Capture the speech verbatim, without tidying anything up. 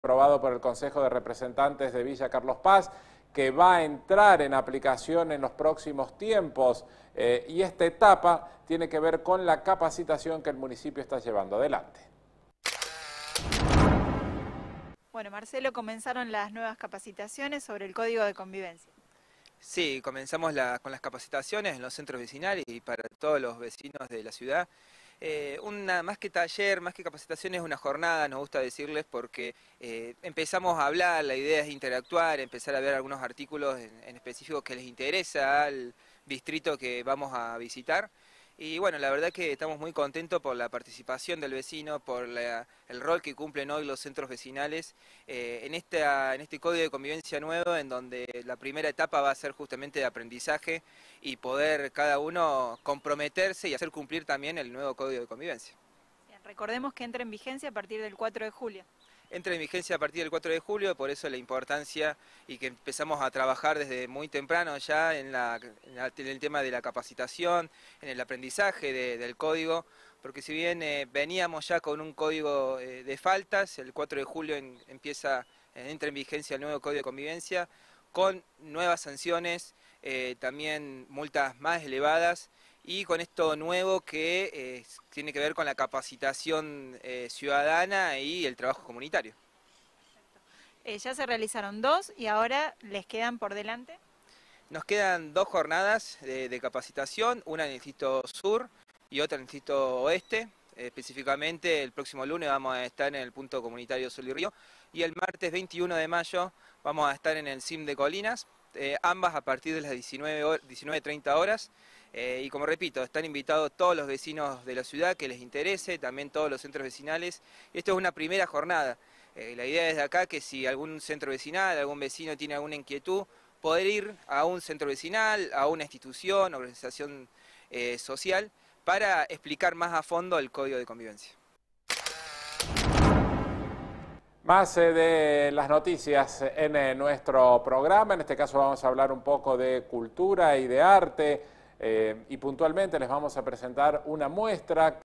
aprobado por el Consejo de Representantes de Villa Carlos Paz, que va a entrar en aplicación en los próximos tiempos. Eh, y esta etapa tiene que ver con la capacitación que el municipio está llevando adelante. Bueno, Marcelo, comenzaron las nuevas capacitaciones sobre el Código de Convivencia. Sí, comenzamos la, con las capacitaciones en los centros vecinales y para todos los vecinos de la ciudad. Eh, una, más que taller, más que capacitación, es una jornada, nos gusta decirles, porque eh, empezamos a hablar, la idea es interactuar, empezar a ver algunos artículos en, en específico que les interesa al distrito que vamos a visitar. Y bueno, la verdad que estamos muy contentos por la participación del vecino, por la, el rol que cumplen hoy los centros vecinales eh, en, esta, en este código de convivencia nuevo, en donde la primera etapa va a ser justamente de aprendizaje y poder cada uno comprometerse y hacer cumplir también el nuevo código de convivencia. Bien, recordemos que entra en vigencia a partir del cuatro de julio. Entra en vigencia a partir del cuatro de julio, por eso la importancia y que empezamos a trabajar desde muy temprano ya en, la, en, la, en el tema de la capacitación, en el aprendizaje de, del código, porque si bien eh, veníamos ya con un código eh, de faltas, el cuatro de julio en, empieza, entra en vigencia el nuevo código de convivencia, con nuevas sanciones, eh, también multas más elevadas, y con esto nuevo que eh, tiene que ver con la capacitación eh, ciudadana y el trabajo comunitario. Eh, ya se realizaron dos y ahora les quedan por delante. Nos quedan dos jornadas de, de capacitación, una en el distrito sur y otra en el distrito oeste. Eh, específicamente el próximo lunes vamos a estar en el punto comunitario Sol y Río y el martes veintiuno de mayo vamos a estar en el C I M de Colinas, eh, ambas a partir de las diecinueve treinta horas. Eh, y como repito, están invitados todos los vecinos de la ciudad que les interese, también todos los centros vecinales. Esto es una primera jornada. Eh, la idea es de acá que si algún centro vecinal, algún vecino tiene alguna inquietud, poder ir a un centro vecinal, a una institución, organización eh, social, para explicar más a fondo el código de convivencia. Más eh, de las noticias en eh, nuestro programa. En este caso vamos a hablar un poco de cultura y de arte. Eh, y puntualmente les vamos a presentar una muestra